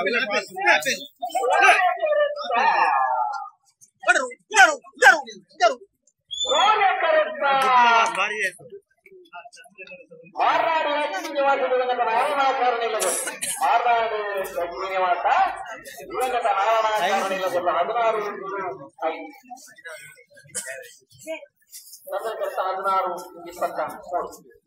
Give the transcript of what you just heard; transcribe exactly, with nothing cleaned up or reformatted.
ಮಾರ್ನಾಡು ಶ್ರೀನಿವಾಸ ದಿವಂಗತ ನಾರಾಯಣಾಚಾರ್ಯನಿಲ್ಲದು ಮಾರ್ನಾಡು ಶ್ರೀನಿವಾಸ ದಿವಂಗತ ನಾರಾಯಣಾಚಾರ್ಯನಿಲ್ಲದು ಹದಿನಾರು ಹದಿನಾರು ಇಪ್ಪತ್ತ ಮೂರು